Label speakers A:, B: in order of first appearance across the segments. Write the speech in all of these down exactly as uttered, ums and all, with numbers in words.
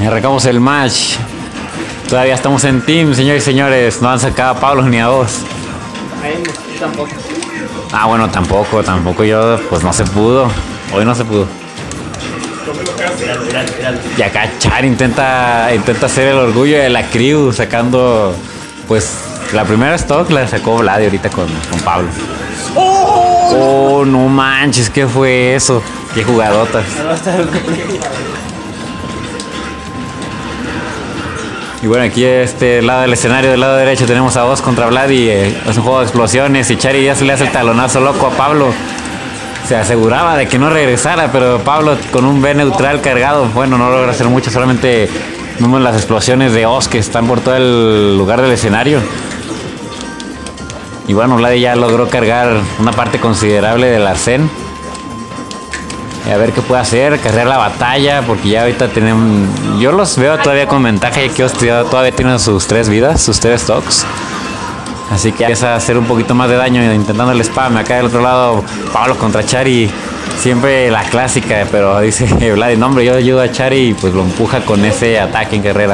A: Arrancamos el match. Todavía estamos en team, señores y señores. No han sacado a Pablo ni a vos.
B: Tampoco.
A: Ah, bueno, tampoco, tampoco yo, pues no se pudo. Hoy no se pudo. Y acá Char intenta, intenta hacer el orgullo de la crew, sacando, pues, la primera stock la sacó Vladi ahorita con, con Pablo. Oh, no manches, ¿qué fue eso? Qué jugadotas. Y bueno, aquí este lado del escenario, del lado derecho, tenemos a Oz contra Vladi. Eh, es un juego de explosiones y Chari ya se le hace el talonazo loco a Pablo. Se aseguraba de que no regresara, pero Pablo con un B neutral cargado, bueno, no logra hacer mucho, solamente vemos las explosiones de Oz que están por todo el lugar del escenario. Y bueno, Vladi ya logró cargar una parte considerable del arcén. A ver qué puede hacer, cargar la batalla, porque ya ahorita tenemos... Yo los veo todavía con ventaja, ya que todavía tienen sus tres vidas, sus tres stocks. Así que empieza a hacer un poquito más de daño intentando el spam. Acá del otro lado, Pablo contra Chari. Siempre la clásica, pero dice Vladi, no hombre, yo ayudo a Chari y pues lo empuja con ese ataque en carrera.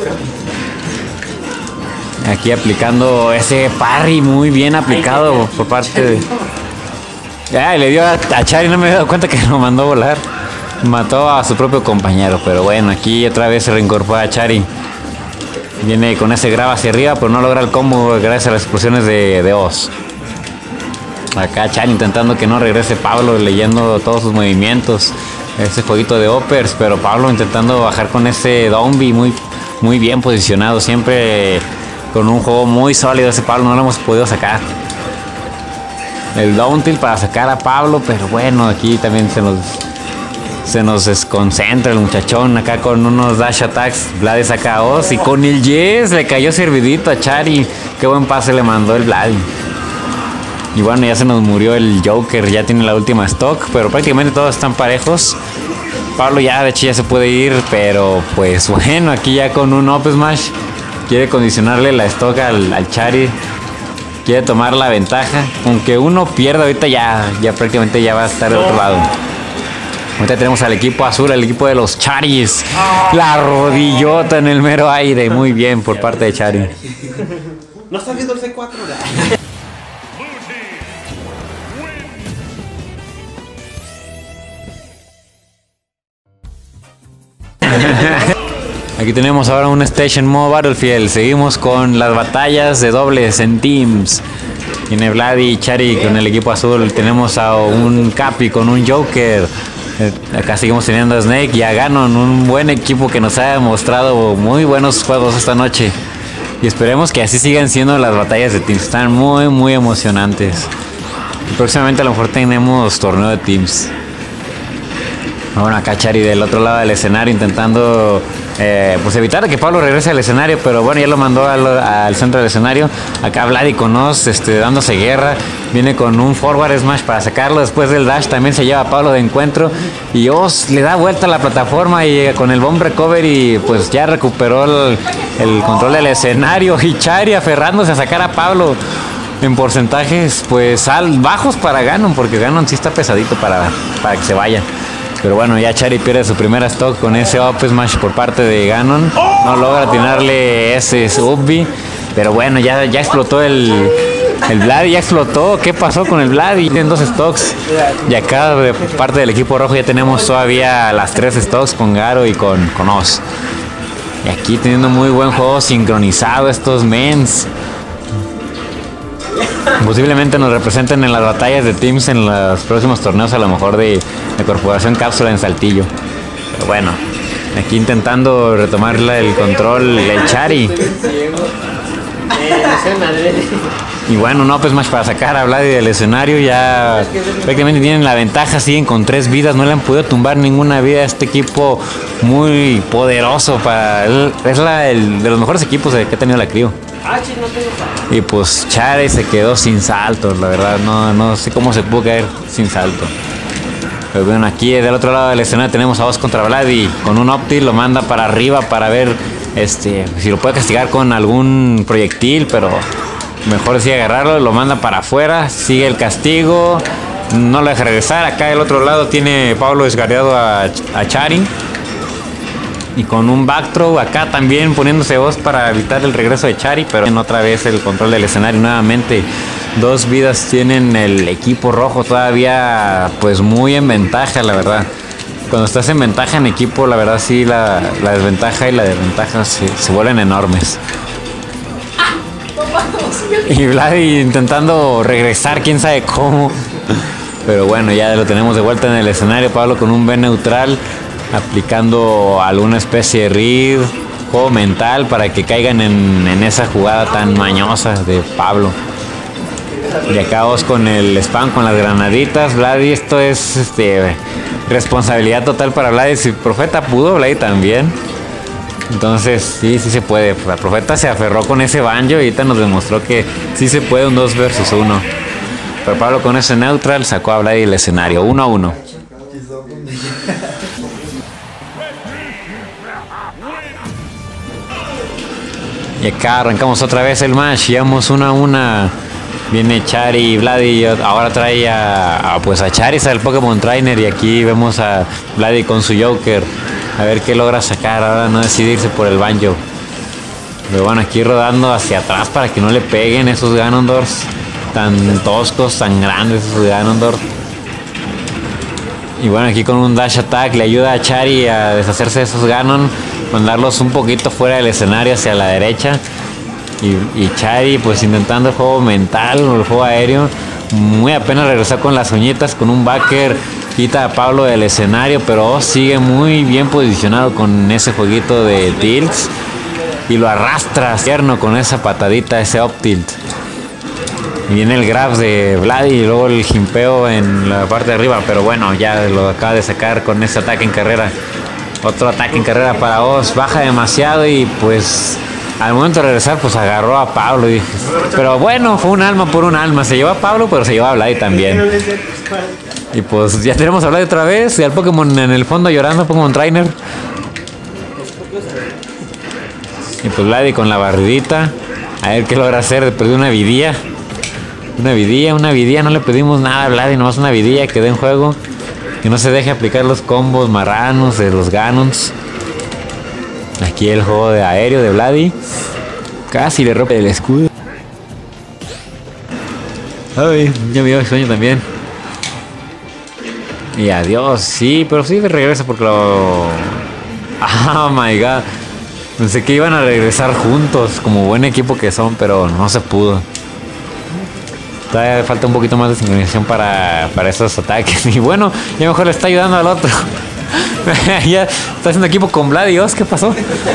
A: Aquí aplicando ese parry muy bien aplicado por parte de... Ya, le dio a, a Chari, no me he dado cuenta que lo mandó a volar. Mató a su propio compañero, pero bueno, aquí otra vez se reincorpora a Chari. Viene con ese grab hacia arriba, pero no logra el combo gracias a las explosiones de, de Oz. Acá Chari intentando que no regrese Pablo, leyendo todos sus movimientos. Ese jueguito de uppers, pero Pablo intentando bajar con ese downbeat muy, muy bien posicionado. Siempre con un juego muy sólido ese Pablo, no lo hemos podido sacar. El down tilt para sacar a Pablo, pero bueno, aquí también se nos se nos desconcentra el muchachón. Acá con unos dash attacks, Vladi saca a Oz y con el yes le cayó servidito a Chari. Qué buen pase le mandó el Vladi. Y bueno, ya se nos murió el Joker, ya tiene la última stock, pero prácticamente todos están parejos. Pablo ya de hecho ya se puede ir, pero pues bueno, aquí ya con un up smash quiere condicionarle la stock al, al Chari. Quiere tomar la ventaja. Aunque uno pierda ahorita ya, ya prácticamente ya va a estar del otro lado. Ahorita tenemos al equipo azul, al equipo de los Charis. La rodillota en el mero aire. Muy bien por parte de Chari.
B: No está viendo el C cuatro.
A: Aquí tenemos ahora un Station Modo Battlefield. Seguimos con las batallas de dobles en teams. Tiene Vladi y Chari con el equipo azul. Tenemos a un Capi con un Joker. Acá seguimos teniendo a Snake y a Ganon. Un buen equipo que nos ha mostrado muy buenos juegos esta noche. Y esperemos que así sigan siendo las batallas de teams. Están muy, muy emocionantes. Y próximamente a lo mejor tenemos torneo de teams. Bueno, acá Chari del otro lado del escenario intentando eh, pues evitar que Pablo regrese al escenario, pero bueno, ya lo mandó al, al centro del escenario. Acá Vladi con Oz este, dándose guerra. Viene con un forward smash para sacarlo. Después del dash también se lleva a Pablo de encuentro. Y Oz le da vuelta a la plataforma y eh, con el bomb recovery pues ya recuperó el, el control del escenario. Y Chari aferrándose a sacar a Pablo en porcentajes pues al, bajos para Ganon, porque Ganon sí está pesadito para, para que se vaya. Pero bueno, ya Chari pierde su primera stock con ese up smash por parte de Ganon. No logra atinarle ese Ubbi. Pero bueno, ya, ya explotó el, el Vladi, ya explotó. ¿Qué pasó con el Vladi? Tienen dos stocks. Y acá de parte del equipo rojo ya tenemos todavía las tres stocks con Garo y con, con Oz. Y aquí teniendo muy buen juego sincronizado estos mens. Posiblemente nos representen en las batallas de teams en los próximos torneos, a lo mejor de, de Corporación Cápsula en Saltillo. Pero bueno, aquí intentando retomar el control el Chari. Y bueno, no pues más para sacar a Vladi del escenario. Ya prácticamente tienen la ventaja, siguen con tres vidas, no le han podido tumbar ninguna vida a este equipo muy poderoso. Para el, es la, el, de los mejores equipos que ha tenido la Crio. Y pues Chari se quedó sin saltos, la verdad, no, no sé cómo se pudo caer sin salto. Pero bueno, aquí del otro lado del escenario tenemos a Oz contra Vladi. Con un Opti lo manda para arriba para ver este, si lo puede castigar con algún proyectil, pero mejor decide agarrarlo, lo manda para afuera, sigue el castigo, no lo deja regresar. Acá del otro lado tiene Pablo desgarreado a, a Chari. Y con un backthrow acá también poniéndose voz para evitar el regreso de Chari, pero en otra vez el control del escenario nuevamente. Dos vidas tienen el equipo rojo todavía pues muy en ventaja, la verdad. Cuando estás en ventaja en equipo, la verdad sí, la, la desventaja y la desventaja se, se vuelven enormes. Y Vladi intentando regresar, quién sabe cómo. Pero bueno, ya lo tenemos de vuelta en el escenario. Pablo con un B neutral, aplicando alguna especie de read, juego mental para que caigan en, en esa jugada tan mañosa de Pablo. Y acá vos con el spam, con las granaditas. Vladi, esto es este, responsabilidad total para Vladi. Si Profeta pudo, Vladi también. Entonces sí, sí se puede. La Profeta se aferró con ese banjo y ahorita nos demostró que sí se puede un dos versus uno. Pero Pablo con ese neutral sacó a Vladi del escenario, uno a uno. Y acá arrancamos otra vez el match, llevamos una a una. Viene Chari y Vladi, ahora trae a, a pues a Charizard, el Pokémon Trainer, y aquí vemos a Vladi con su Joker. A ver qué logra sacar, ahora no decidirse por el banjo. Pero bueno, aquí rodando hacia atrás para que no le peguen esos Ganondorf tan toscos, tan grandes esos Ganondorf. Y bueno, aquí con un dash attack le ayuda a Chari a deshacerse de esos Ganon, mandarlos un poquito fuera del escenario hacia la derecha. Y, y Chari pues intentando el juego mental o el juego aéreo. Muy apenas regresó con las uñitas, con un backer, quita a Pablo del escenario, pero sigue muy bien posicionado con ese jueguito de tilts. Y lo arrastra tierno con esa patadita, ese up tilt. Y viene el grab de Vladi y luego el jimpeo en la parte de arriba. Pero bueno, ya lo acaba de sacar con ese ataque en carrera. Otro ataque en carrera para Oz. Baja demasiado y pues al momento de regresar pues agarró a Pablo. Y, pero bueno, fue un alma por un alma. Se llevó a Pablo, pero se llevó a Vladi también. Y pues ya tenemos a Vladi otra vez. Y al Pokémon en el fondo llorando, Pokémon Trainer. Y pues Vladi con la barridita. A ver qué logra hacer. Perdió una vidilla. Una vidilla, una vidilla. No le pedimos nada a Vladi, nomás una vidilla que dé en juego. Que no se deje aplicar los combos marranos de los Ganons. Aquí el juego de aéreo de Vladi. Casi le rompe el escudo. Ay, ya me dio sueño también. Y adiós, sí, pero sí regresa porque lo... Oh my god. Pensé que iban a regresar juntos, como buen equipo que son, pero no se pudo. Todavía falta un poquito más de sincronización para, para esos ataques. Y bueno, ya mejor le está ayudando al otro. Ya está haciendo equipo con Vlad y Oz, ¿qué pasó?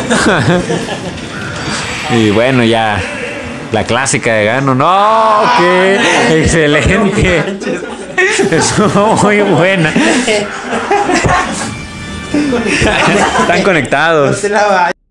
A: Y bueno, ya la clásica de Gano. ¡No! ¡Qué excelente! Estuvo muy buena. Están conectados.